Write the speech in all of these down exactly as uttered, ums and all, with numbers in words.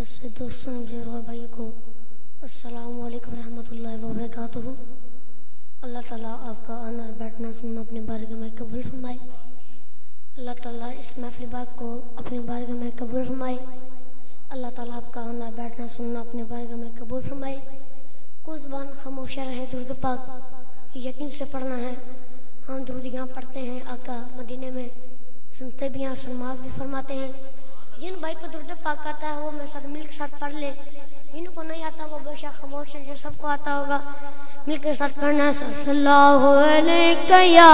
سے دوستوں مجھے اور بھائی کو السلام علیکم ورحمۃ اللہ وبرکاتہ۔ اللہ تعالیٰ آپ کا آنا اور بیٹھنا سننا اپنی بارگاہ میں قبول فرمائے۔ اللہ تعالیٰ اس محفل پاک کو اپنی بارگاہ میں قبول فرمائے۔ اللہ تعالیٰ آپ کا آنا بیٹھنا سننا اپنی بارگاہ میں قبول فرمائے۔ کوئی زبان خاموش رہے درود پاک یقین سے پڑھنا ہے۔ ہم درود یہاں پڑھتے ہیں، آقا مدینے میں سنتے بھی ہیں، سماعت بھی فرماتے ہیں۔ جن بھائی کو درود پاک آتا ہے وہ میرے ساتھ مل کے ساتھ پڑھ لے، جن کو نہیں آتا وہ بے شک خاموش ہے، جو سب کو آتا ہوگا مل کے ساتھ پڑھنا ہے۔ صلی اللہ علیہ یا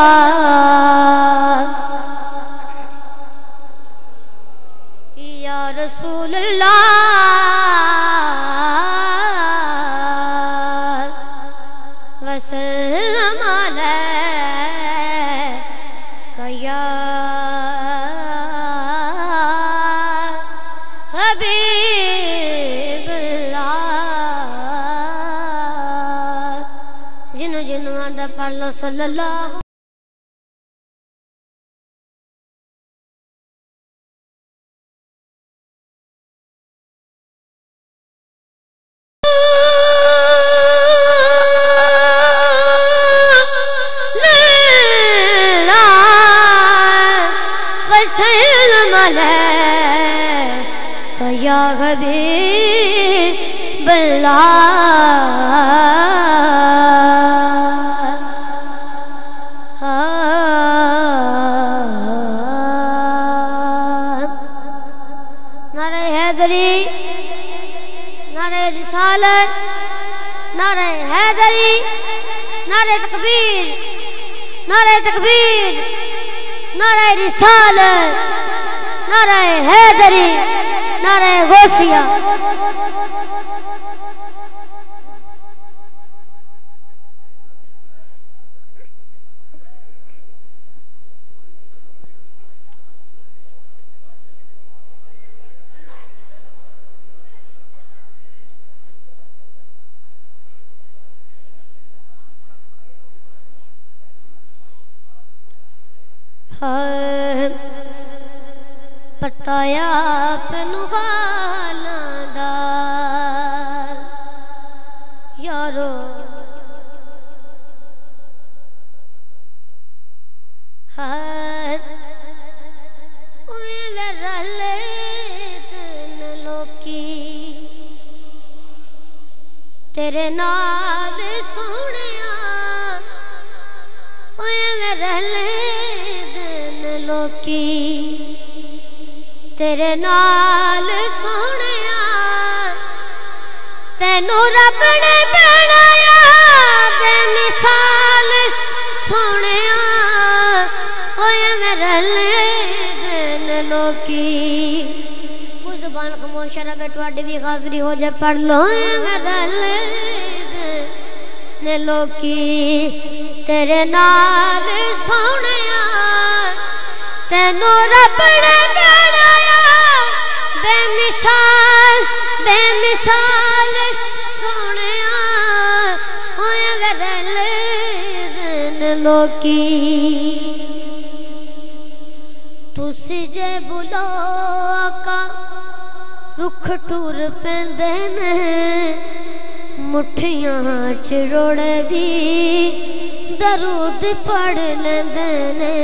یا رسول اللہ وسلم علیہ یا حبیب اللہ۔ جنو جنو آدھا پڑھ لو صلی اللہ یا حبیب اللہ۔ نعرہ حیدری، نعرہ رسالت، نعرہ حیدری، نعرہ تکبیر، نعرہ تکبیر، نعرہ رسالت، نعرہ حیدری، نعرہ غوثیہ۔ پتایا پنو خالاں دا یارو ہائے اوے ورلے دن لوکی تیرے نال سونیا، اوے ورلے دن لوکی تیرے نال سونیا، تینوں رب نے بنایا بے مثال سونیا، اوے میرے دن لوکی۔ کوئی زبان خاموش ہے بیٹھو اڈی بھی حاضری ہو جائے پڑھ لو۔ اوے میرے دن لوکی تیرے نال سونیا، تینوں رب نے بنایا بے مثال بے مثال سونیا، ہوئے ورلے دن لوکی۔ تسی جے بلو آقا رکھ ٹور پیندے نے، مٹھیاں چروڑ دی درود پڑھ لیندے نے۔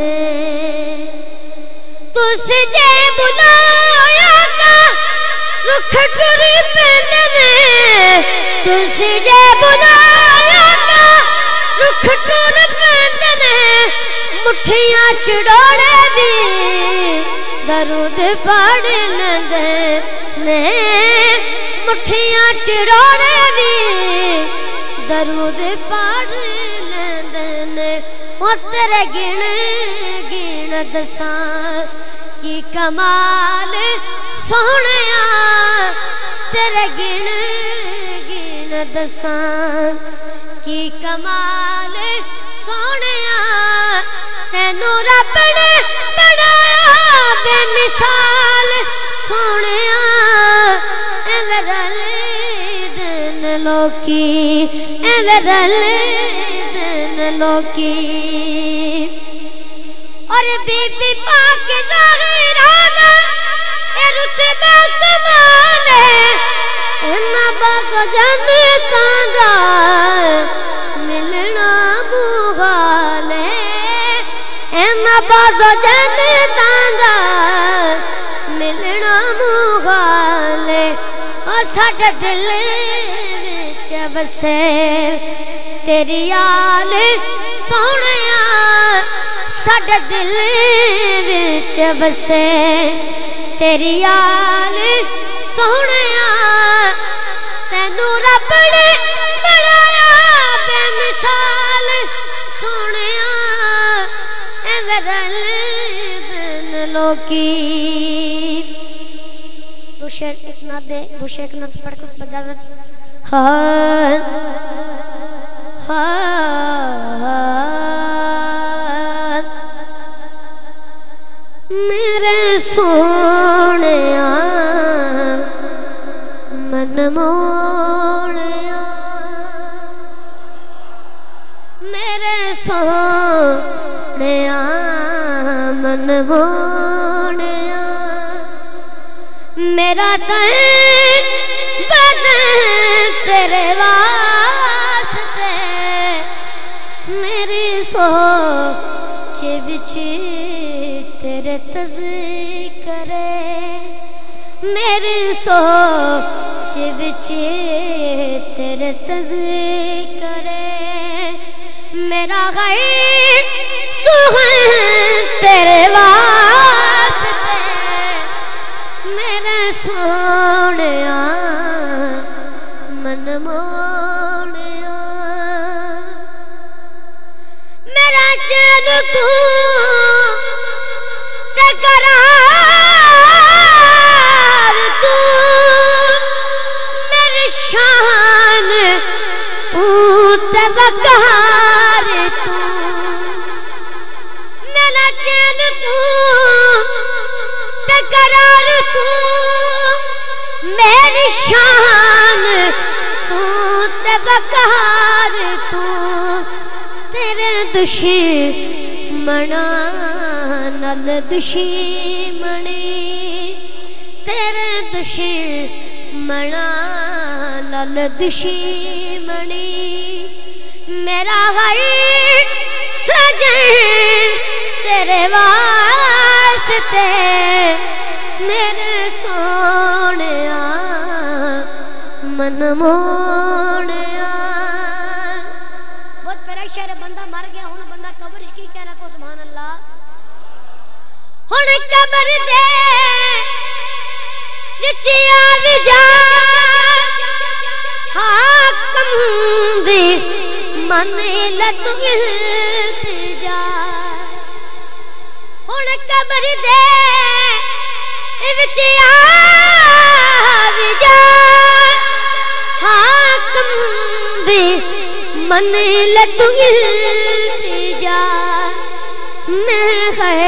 تسی جے بلایا کا رکھ ٹری پیندے نے، تسی جے بلایا کا رکھ ٹر پیندے نے، مٹھیاں چڑوڑے دی درود پڑھ لیندے نے، مٹھیاں چڑوڑے دی درود پڑھ لیندے نے۔ او تیرے گن گن دساں کی کمال سونیا، تیرے گن گن دساں کی کمال سونیا، تینوں رب نے بنایا بے مثال سونیا، اے ورلے دن لوکی، اے ورلے دن لوکی۔ اور بی بی پاک ظاہرہ دا اے رتبہ کمال ہے، साडे दिल विच वसे तेरी याद सोहणिया साडे दिल विच वसे तेरी याद सोहणिया तैनू रब ने बनाया बेमिसाल सोहणिया एवें रलदन लोकी दो शेर एक नात दे दो शेर एक नात पढ़ के उस बजावत हाँ हाँ मेरे सोहणिया मन मोहणिया मेरे सोहणिया मन मोहणिया मेरा तन बदन तेरे वास्ते मेरी सोच विच तेरे तज़किरे मेरी सोच विच तेरे तज़किरे मेरा गैर सुगन तेरे वास्ते मेरे सोहणिया मन मोहणिया मेरा चैन तू ते करार तू मेरी शान तू ते वकार तू मेरा चैन तू ते करार तू मेरी शान तू ते वकार तू तेरे दुश्मना नल दुश्मनी तेरे दुश्मना नल दुश्मनी मेरा हर सजन तेरे वास्ते मेरे सोहणिया मन मोहणिया बहुत प्यारा शेर बंदा मर गया हुण बंदा कब्र की कहना को सुभान अल्लाह हुण कब्र दे विच आव जा हाकम दी मन लत इल्तिजा हुण कब्र दे विच आव जा हाकम दी मन लत इल्तिजा मैं है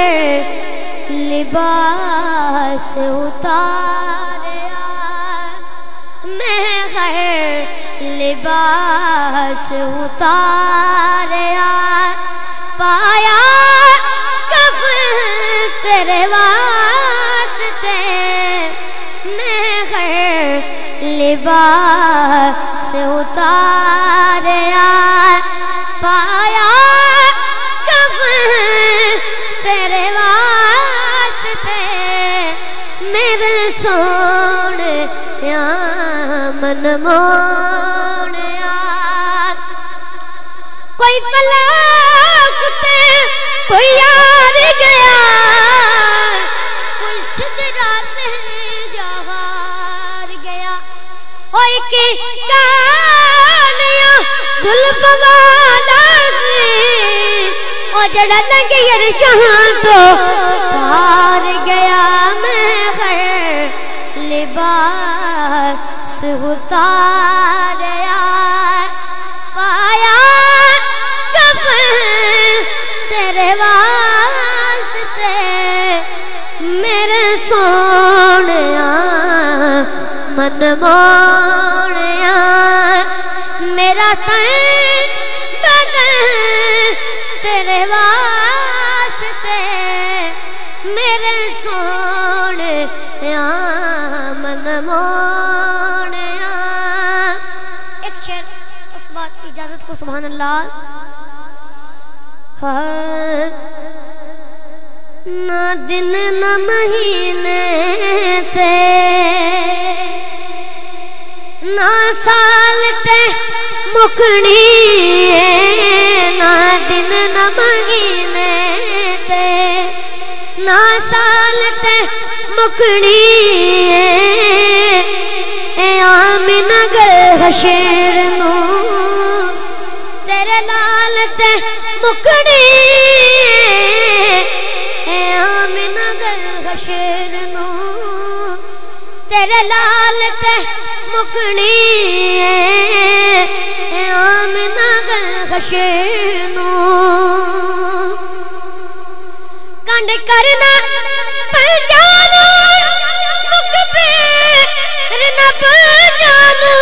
लिबास उतारिया मैं है लिबास उतारिया पाया कफन तेरे वास्ते मैं है लिबास उतारिया पाया कफन तेरे वास्ते मेरे सोहणिया मन मोहणिया कोई पलाक ते कोई यार गया कोई सिदरा ते जहार गया ओए की कानिया जुल्फ वाला ओ जड़ा लग यरशां तो पार गया मैं है लिबास उतारिया पाया कफन तेरे वास्ते मेरे सोहणिया मन मोहणिया मेरा तन बदन तेरे वास्ते मेरे सोहणिया मन मोहणिया एक शेर उस बात की इजाजत को सुभान अल्लाह ना दिन न महीने थे نہ سال تے مکڑی نہ دن نہ مہینے تے نہ سال تے مکڑی اے آمنہ گر حشر نو تیرے لال تے مکڑی اے آمنہ گر حشر نو تیرے لال تے مکڑی اے آمنہ گر حشر نو کنڈ کرنا پر جانو مک پیر نہ پر جانو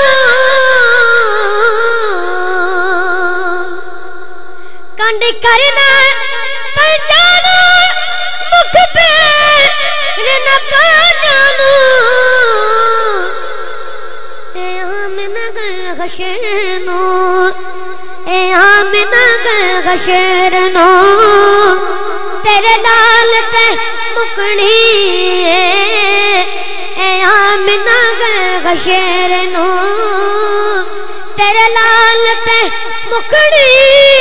کنڈ کرنا پر جانو مک پیر نہ پر جانو اے آمنہ گر حشر نو اے آمنہ گر حشر نو تیرے لال تے مکڑی اے آمنہ گر حشر نو تیرے لال تے مکڑی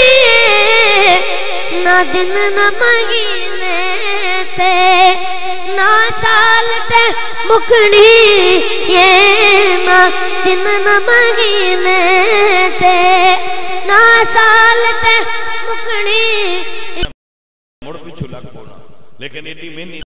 نہ دن نہ مہینے تے نہ سال تے مکڑی نہ دن نہ مہینے تے نہ سال تے مکڑی مڑ پیچھو لگ پونا لیکن ایڈی میں